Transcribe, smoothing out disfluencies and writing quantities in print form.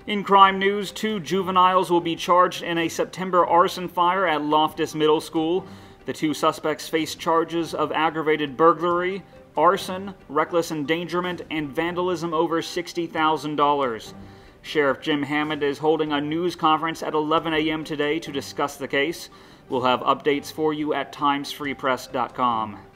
In crime news, 2 juveniles will be charged in a September arson fire at Loftis Middle School. The 2 suspects face charges of aggravated burglary, arson, reckless endangerment, and vandalism over $60,000. Sheriff Jim Hammond is holding a news conference at 11 a.m. today to discuss the case. We'll have updates for you at timesfreepress.com.